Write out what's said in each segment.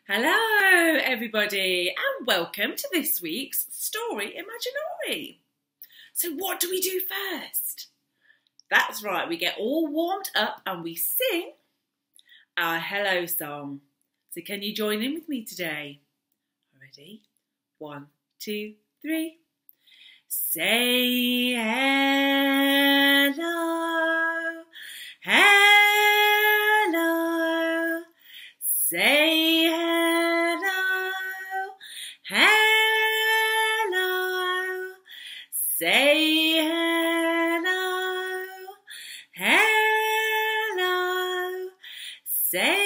Hello everybody and welcome to this week's story Imagin-ory. So what do we do first? That's right, we get all warmed up and we sing our hello song. So can you join in with me today? Ready? 1, 2, 3. Say hello, hello, say hello, hello, say hello, hello, say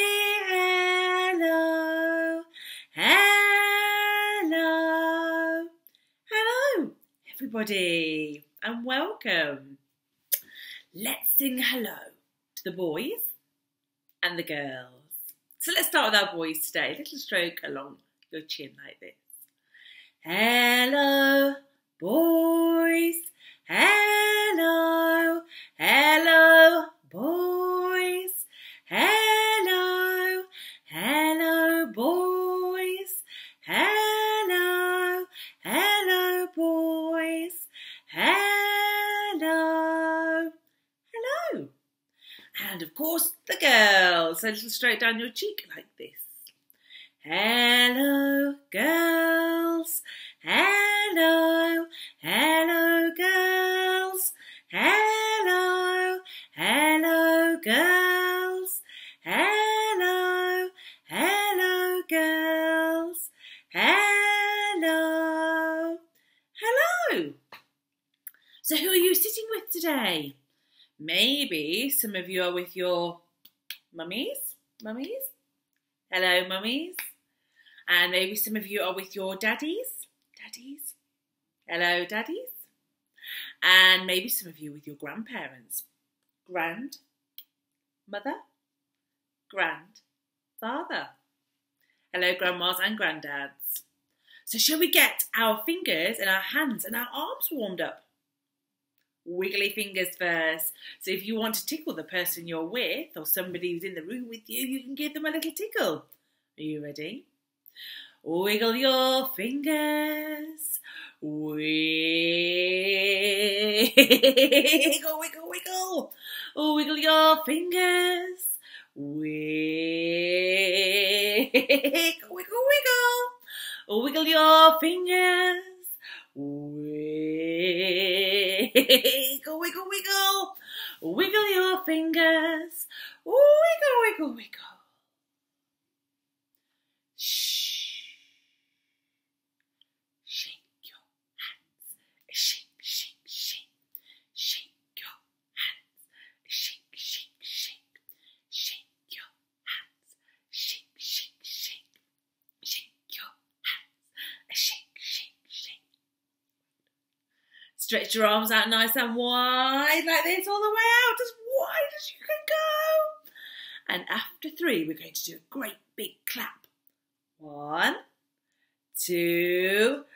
hello, hello, hello everybody and welcome. Let's sing hello to the boys and the girls. So let's start with our boys today. A little stroke along your chin like this. Hello, boys. Hello, hello, boys. Hello, hello, boys. Hello, hello, boys. Hello, hello. And of course, the girls. So a little stroke down your cheek like this. Hello, girls. Hello, hello, girls. Hello, hello, girls. Hello, hello, girls. Hello, hello. So who are you sitting with today? Maybe some of you are with your mummies. Hello, mummies. And maybe some of you are with your daddies. Hello, daddies. And maybe some of you with your grandparents. Grandmother, grandfather. Hello, grandmas and granddads. So shall we get our fingers and our hands and our arms warmed up? Wiggly fingers first. So if you want to tickle the person you're with or somebody who's in the room with you, you can give them a little tickle. Are you ready? Wiggle your fingers. Wiggle, wiggle, wiggle. Wiggle your fingers. Wiggle, wiggle, wiggle. Wiggle your fingers. Wiggle, wiggle, wiggle. Wiggle your fingers. Wiggle, wiggle, wiggle. Shh. Shake your hands. Shake, shake, shake. Shake your hands. Shake, shake, shake. Shake your hands. Shake, shake, shake. Shake your hands. Shake, shake, shake. Stretch your arms out nice and wide like this, all the way out, as wide as you can go. And after 3, we're going to do a great big clap. 1, 2,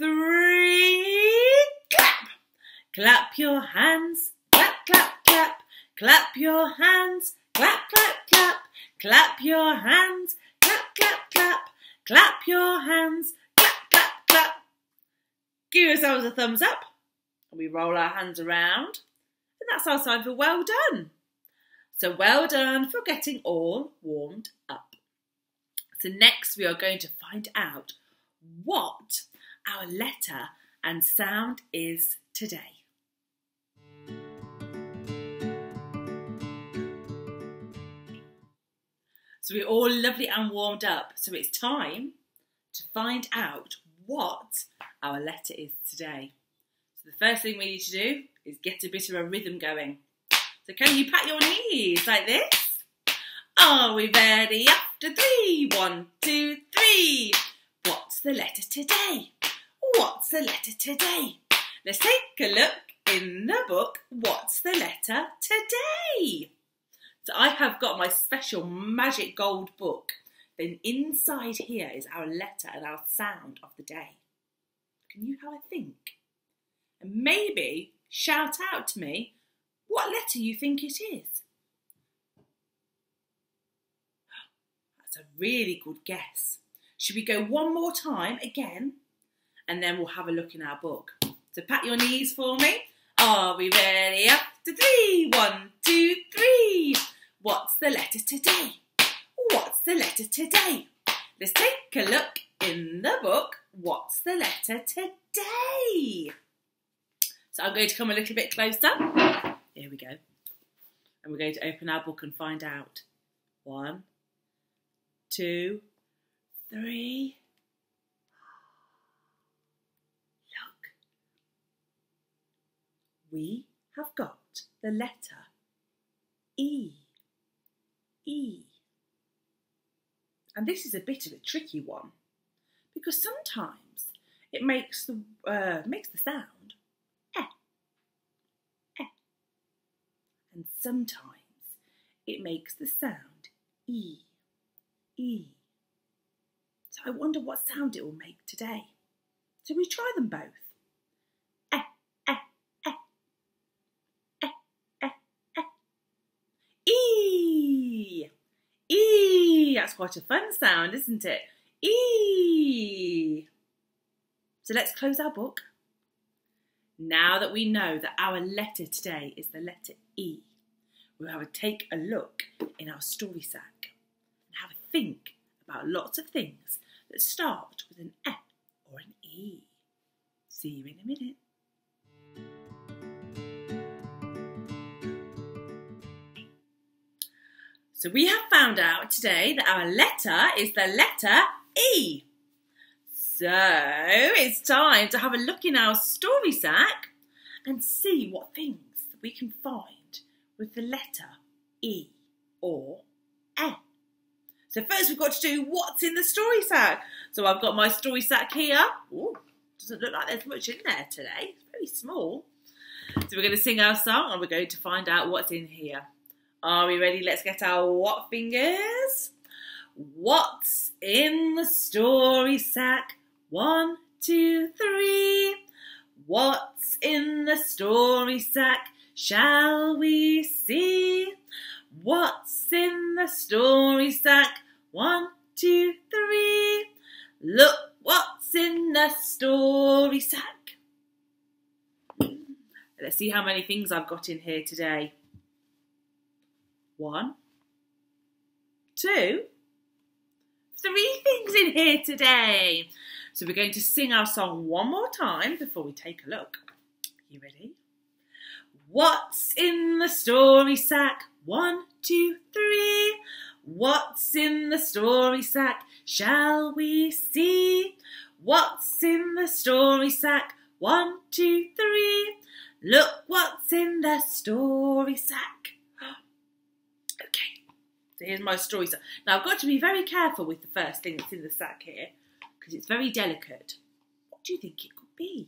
3, clap. Clap your hands, clap, clap, clap. Clap your hands, clap, clap, clap. Clap your hands, clap, clap, clap. Clap your hands, clap, clap, clap. Give yourselves a thumbs up. And we roll our hands around. And that's our sign for well done. So well done for getting all warmed up. So next we are going to find out what our letter and sound is today. So we're all lovely and warmed up. So it's time to find out what our letter is today. So the first thing we need to do is get a bit of a rhythm going. So can you pat your knees like this? Are we ready? After 3. 1, 2, 3. What's the letter today? What's the letter today? Let's take a look in the book. What's the letter today? So I have got my special magic gold book. Then inside here is our letter and our sound of the day. Can you have a think? And maybe shout out to me what letter you think it is. That's a really good guess. Should we go one more time again? And then we'll have a look in our book. So pat your knees for me. Are we ready? Up to 3. 1, 2, 3. What's the letter today? What's the letter today? Let's take a look in the book. What's the letter today? So I'm going to come a little bit closer. Here we go. And we're going to open our book and find out. 1, 2, 3. Look. We have got the letter E. E. And this is a bit of a tricky one because sometimes it makes the sound eh, eh, and sometimes it makes the sound E, E. So I wonder what sound it will make today. So we try them both. Eh, eh, eh, eh, eh, eh. E. E, that's quite a fun sound, isn't it? E. So let's close our book. Now that we know that our letter today is the letter E, we'll have a take a look in our story sack and have a think about lots of things that start with an F or an E. See you in a minute. So we have found out today that our letter is the letter E. So it's time to have a look in our story sack and see what things we can find with the letter E or E. So first we've got to do what's in the story sack. So I've got my story sack here. Ooh, doesn't look like there's much in there today. It's very small. So we're going to sing our song and we're going to find out what's in here. Are we ready? Let's get our what fingers. What's in the story sack? 1, 2, 3. What's in the story sack? Shall we see? What's in the story sack? 1, 2, 3. Look what's in the story sack. Let's see how many things I've got in here today. 1, 2, 3 things in here today. So we're going to sing our song one more time before we take a look. You ready? What's in the story sack? 1, 2, 3. What's in the story sack? Shall we see? What's in the story sack? 1, 2, 3. Look what's in the story sack. Okay, so here's my story sack. Now I've got to be very careful with the first thing that's in the sack here because it's very delicate. What do you think it could be?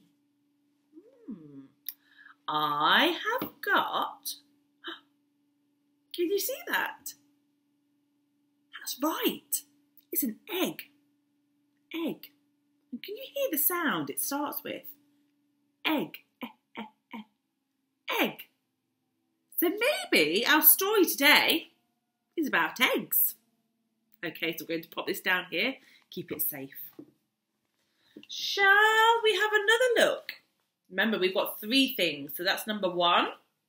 I have got... Can you see that? That's right. It's an egg. Egg. And can you hear the sound it starts with? Egg. Egg. So maybe our story today is about eggs. Okay, so we're going to pop this down here. Keep it safe. Shall we have another look? Remember, we've got 3 things. So that's number 1.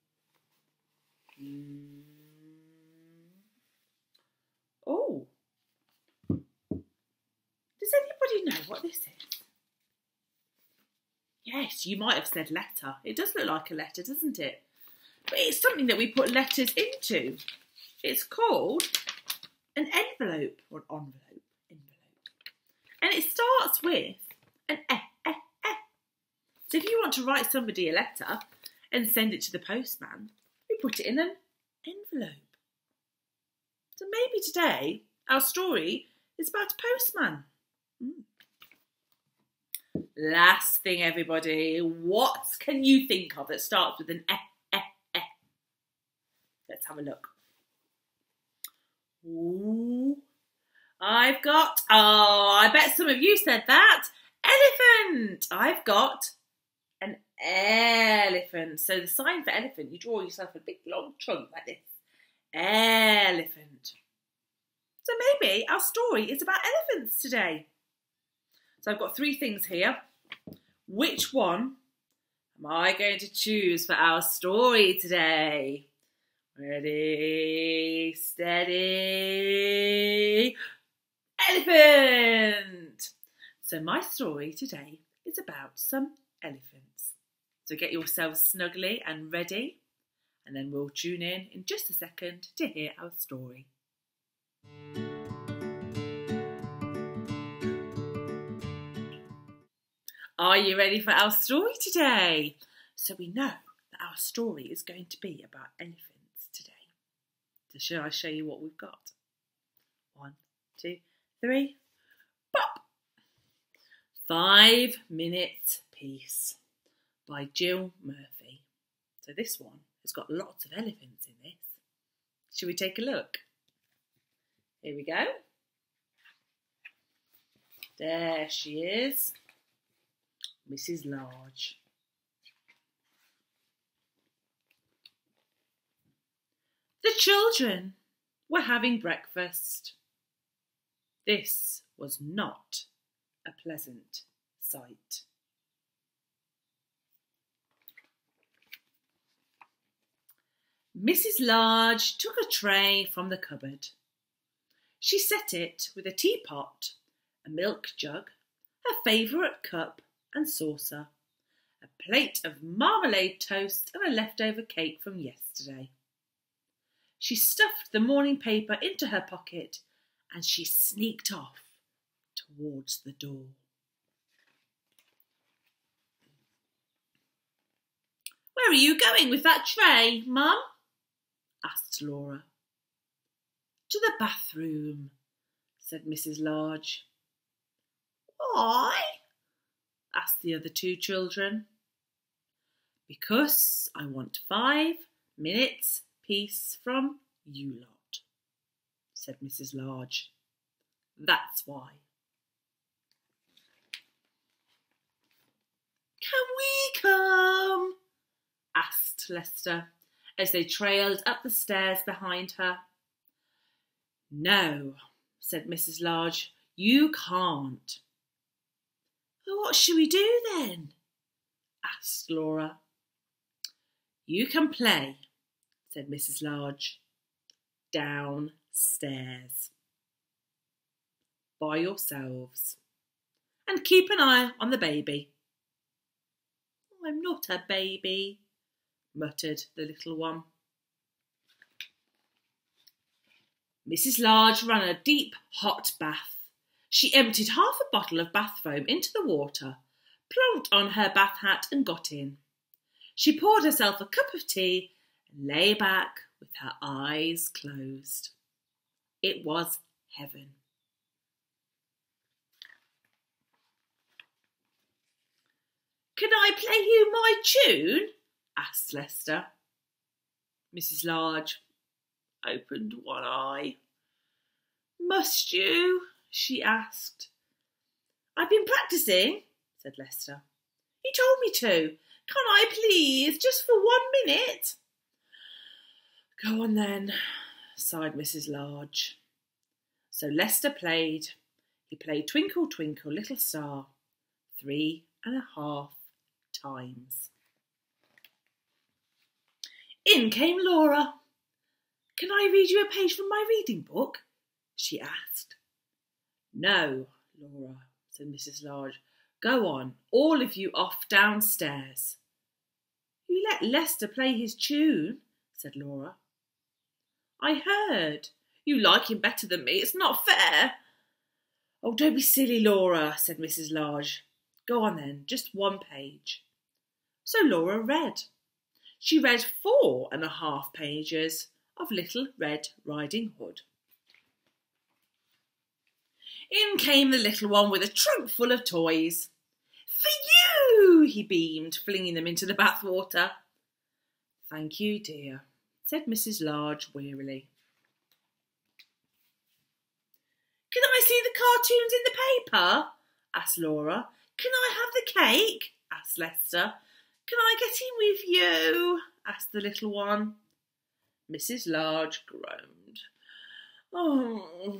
Oh. Does anybody know what this is? Yes, you might have said letter. It does look like a letter, doesn't it? But it's something that we put letters into. It's called an envelope or an envelope. And it starts with an eh. So if you want to write somebody a letter and send it to the postman, we put it in an envelope. So maybe today our story is about a postman. Last thing, everybody, what can you think of that starts with an eh? Let's have a look. Ooh, I've got, I bet some of you said that, elephant. I've got an elephant. So the sign for elephant, you draw yourself a big long trunk like this. Elephant. So maybe our story is about elephants today. So I've got 3 things here. Which one am I going to choose for our story today? Ready, steady, elephant! So my story today is about some elephants. So get yourselves snugly and ready, and then we'll tune in just a second to hear our story. Are you ready for our story today? So we know that our story is going to be about elephants today. So shall I show you what we've got? 1, 2, 3, pop! 5 Minutes Peace by Jill Murphy. So this one has got lots of elephants in this. Shall we take a look? Here we go. There she is. Mrs. Large. The children were having breakfast. This was not a pleasant sight. Mrs. Large took a tray from the cupboard. She set it with a teapot, a milk jug, her favourite cup and saucer, a plate of marmalade toast and a leftover cake from yesterday. She stuffed the morning paper into her pocket and she sneaked off towards the door. "Where are you going with that tray, Mum?" asked Laura. "To the bathroom," said Mrs. Large. "Why?" asked the other 2 children. "Because I want 5 minutes peace from you lot," said Mrs. Large. "That's why." "Can we come?" asked Lester as they trailed up the stairs behind her. "No," said Mrs. Large, "you can't." "What shall we do then?" asked Laura. "You can play," said Mrs. Large, "downstairs by yourselves, and keep an eye on the baby." "I'm not a baby," muttered the little one. Mrs. Large ran a deep, hot bath. She emptied half a bottle of bath foam into the water, plonked on her bath hat and got in. She poured herself a cup of tea and lay back with her eyes closed. It was heaven. "Can I play you my tune?" asked Lester. Mrs. Large opened one eye. "Must you?" she asked. "I've been practising," said Lester. "He told me to. Can I please, just for 1 minute?" "Go on then," sighed Mrs. Large. So Lester played. He played Twinkle, Twinkle, Little Star 3.5 times. In came Laura. "Can I read you a page from my reading book?" she asked. "No, Laura," said Mrs. Large. "Go on, all of you off downstairs." "You let Lester play his tune," said Laura. "I heard. You like him better than me. It's not fair." "Oh, don't be silly, Laura," said Mrs. Large. "Go on then, just 1 page." So Laura read. She read 4.5 pages of Little Red Riding Hood. In came the little one with a trunk full of toys. "For you," he beamed, flinging them into the bathwater. "Thank you, dear," said Mrs. Large wearily. "Can I see the cartoons in the paper?" asked Laura. "Can I have the cake?" asked Lester. "Can I get in with you?" asked the little one. Mrs. Large groaned. Oh.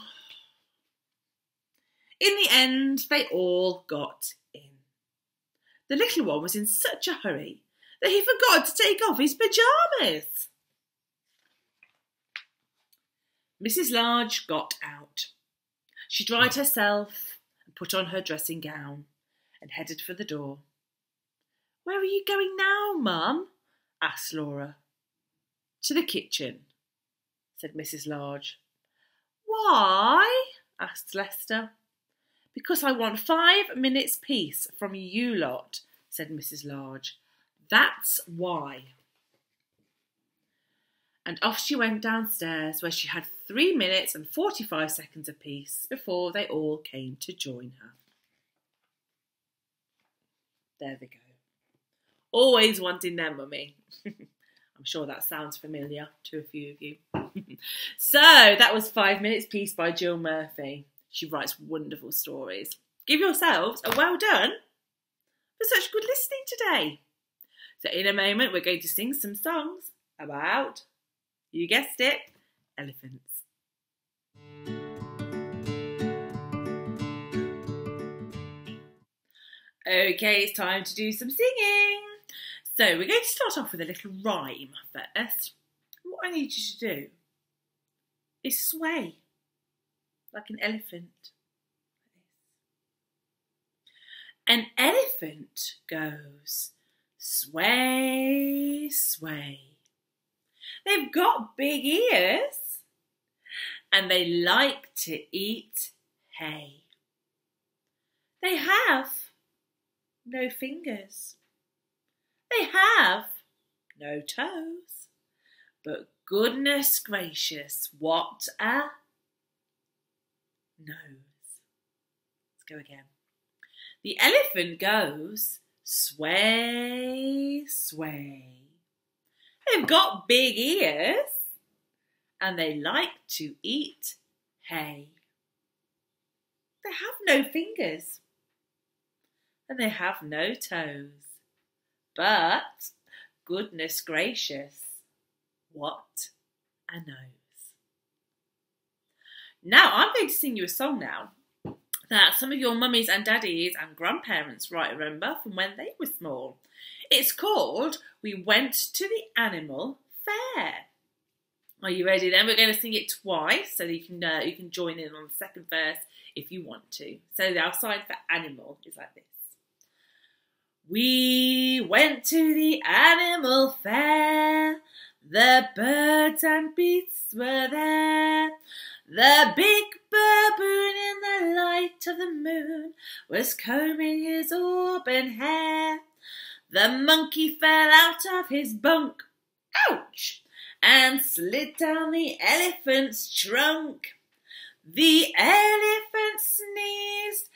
In the end, they all got in. The little one was in such a hurry that he forgot to take off his pyjamas. Mrs. Large got out. She dried herself and put on her dressing gown and headed for the door. "Where are you going now, Mum?" asked Laura. "To the kitchen," said Mrs. Large. "Why?" asked Lester. "Because I want 5 minutes' peace from you lot," said Mrs. Large. "That's why." And off she went downstairs, where she had 3 minutes and 45 seconds apiece before they all came to join her. There they go. Always wanting their mummy. I'm sure that sounds familiar to a few of you. So, that was 5 minutes Peace by Jill Murphy. She writes wonderful stories. Give yourselves a well done for such good listening today. So in a moment, we're going to sing some songs about, you guessed it, elephants. Okay, it's time to do some singing. So we're going to start off with a little rhyme first. What I need you to do is sway like an elephant. An elephant goes sway, sway. They've got big ears and they like to eat hay. They have no fingers. They have no toes. But goodness gracious, what a nose. Let's go again. The elephant goes sway, sway. They've got big ears and they like to eat hay. They have no fingers and they have no toes. But goodness gracious, what a nose. Now I'm going to sing you a song now that some of your mummies and daddies and grandparents might remember from when they were small. It's called We Went to the Animal Fair. Are you ready then? We're going to sing it twice so that you can join in on the second verse if you want to. So our sign for animal is like this. We went to the animal fair. The birds and beasts were there. The big baboon in the light of the moon was combing his auburn hair. The monkey fell out of his bunk, ouch, and slid down the elephant's trunk. The elephant sneezed,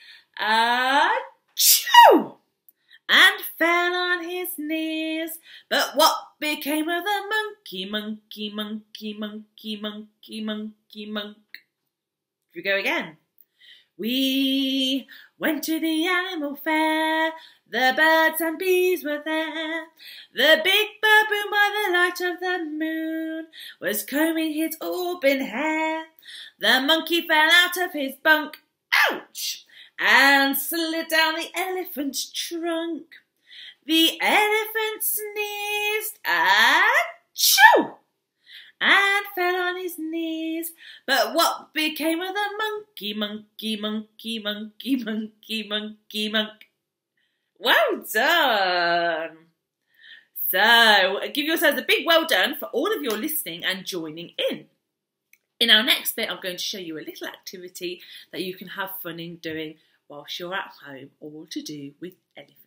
achoo, and fell on his knees. But what became of the monkey, monkey, monkey, monkey, monkey, monkey, monk? Here we go again. We went to the animal fair. The birds and bees were there. The big baboon by the light of the moon was combing his auburn hair. The monkey fell out of his bunk, ouch, and slid down the elephant's trunk. The elephant sneezed, achoo, and fell on his knees. But what became of the monkey, monkey, monkey, monkey, monkey, monkey, monk? Well done! So, give yourselves a big well done for all of your listening and joining in. In our next bit, I'm going to show you a little activity that you can have fun in doing whilst you're at home, all to do with elephants.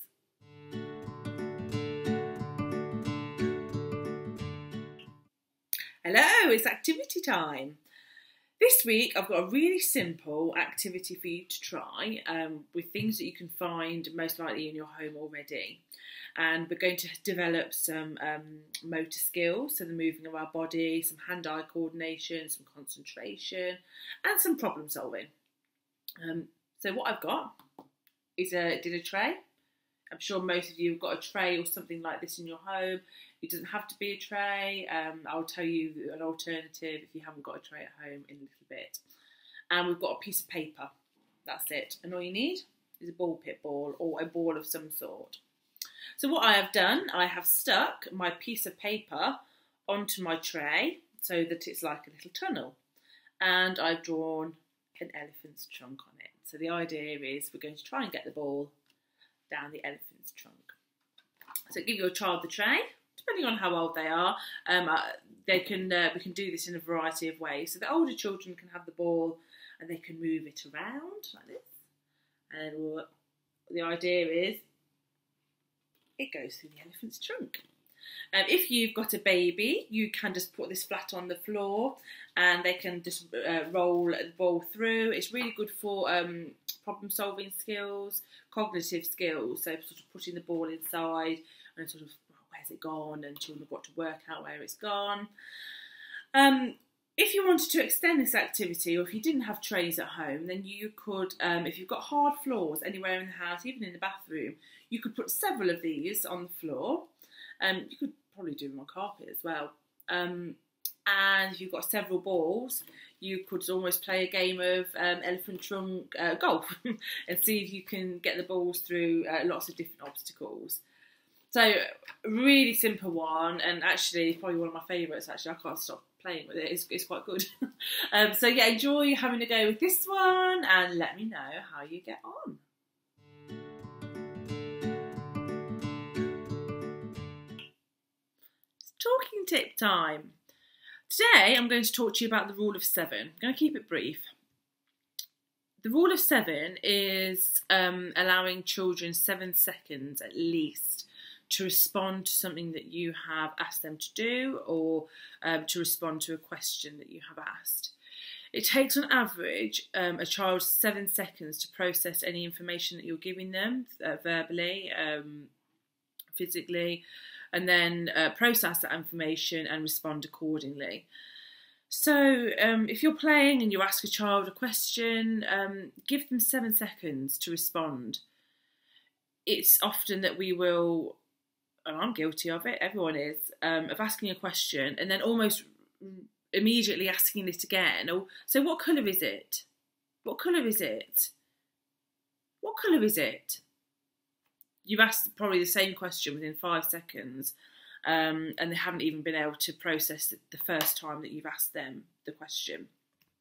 Hello, it's activity time. This week I've got a really simple activity for you to try with things that you can find most likely in your home already. And we're going to develop some motor skills, so the moving of our body, some hand-eye coordination, some concentration and some problem solving. So what I've got is a dinner tray I'm sure most of you have got a tray or something like this in your home. It doesn't have to be a tray. I'll tell you an alternative if you haven't got a tray at home in a little bit. And we've got a piece of paper. That's it. And all you need is a ball pit ball or a ball of some sort. So what I have done, I have stuck my piece of paper onto my tray so that it's like a little tunnel. And I've drawn an elephant's trunk on it. So the idea is we're going to try and get the ball down the elephant's trunk. So give your child the tray, depending on how old they are. We can do this in a variety of ways. So the older children can have the ball and they can move it around like this. And the idea is it goes through the elephant's trunk. If you've got a baby, you can just put this flat on the floor and they can just roll the ball through. It's really good for problem solving skills, cognitive skills, so sort of putting the ball inside and sort of, where's it gone, and children have got to work out where it's gone. If you wanted to extend this activity, or if you didn't have trays at home, then you could, if you've got hard floors anywhere in the house, even in the bathroom, you could put several of these on the floor. You could probably do them on carpet as well. And if you've got several balls, you could almost play a game of elephant trunk golf and see if you can get the balls through lots of different obstacles. So, really simple one, and actually probably one of my favourites. Actually, I can't stop playing with it. It's quite good. So yeah, enjoy having a go with this one, and let me know how you get on. It's talking tip time. Today I'm going to talk to you about the rule of 7. I'm going to keep it brief. The rule of 7 is allowing children 7 seconds at least to respond to something that you have asked them to do, or to respond to a question that you have asked. It takes on average a child 7 seconds to process any information that you're giving them, verbally, physically, and then process that information and respond accordingly. So if you're playing and you ask a child a question, give them 7 seconds to respond. It's often that we will, and I'm guilty of it, everyone is, of asking a question and then almost immediately asking it again. Oh, so what colour is it? What colour is it? What colour is it? You've asked probably the same question within 5 seconds, and they haven't even been able to process it the first time that you've asked them the question.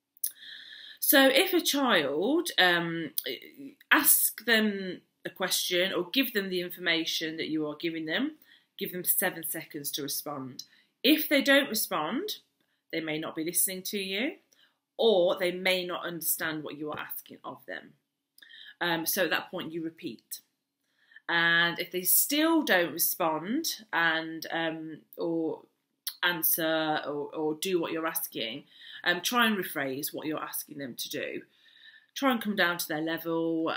So if a child, ask them a question or give them the information that you are giving them, give them 7 seconds to respond. If they don't respond, they may not be listening to you, or they may not understand what you are asking of them. So at that point you repeat. And if they still don't respond and or answer or do what you're asking, try and rephrase what you're asking them to do. Try and come down to their level,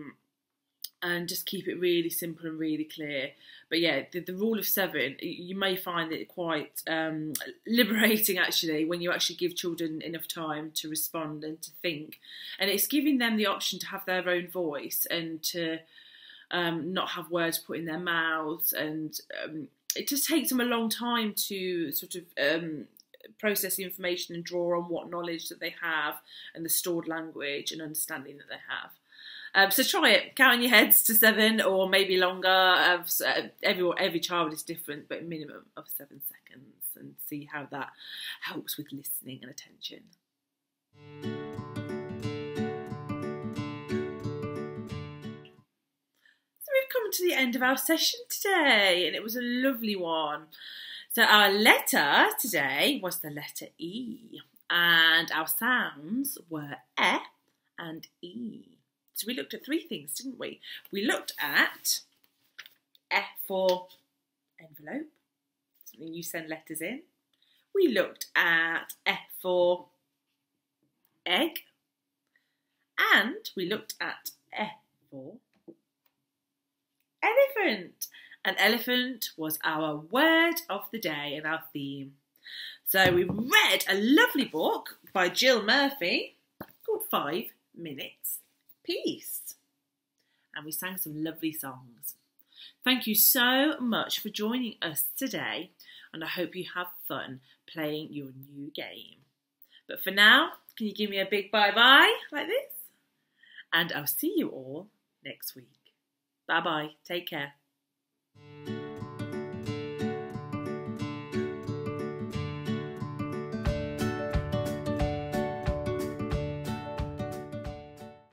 and just keep it really simple and really clear. But yeah, the rule of 7, you may find it quite liberating actually when you actually give children enough time to respond and to think. And it's giving them the option to have their own voice and to not have words put in their mouths. And it just takes them a long time to sort of process the information and draw on what knowledge that they have and the stored language and understanding that they have. So try it. Count in your heads to 7 or maybe longer. Every child is different, but a minimum of 7 seconds, and see how that helps with listening and attention. So we've come to the end of our session today, and it was a lovely one. So our letter today was the letter E, and our sounds were E and E. So we looked at 3 things, didn't we? We looked at F for envelope, something you send letters in. We looked at F for egg. And we looked at F for elephant. And elephant was our word of the day and our theme. So we read a lovely book by Jill Murphy called 5 Minutes Peace. And we sang some lovely songs. Thank you so much for joining us today, and I hope you have fun playing your new game. But for now, can you give me a big bye-bye like this? And I'll see you all next week. Bye-bye. Take care.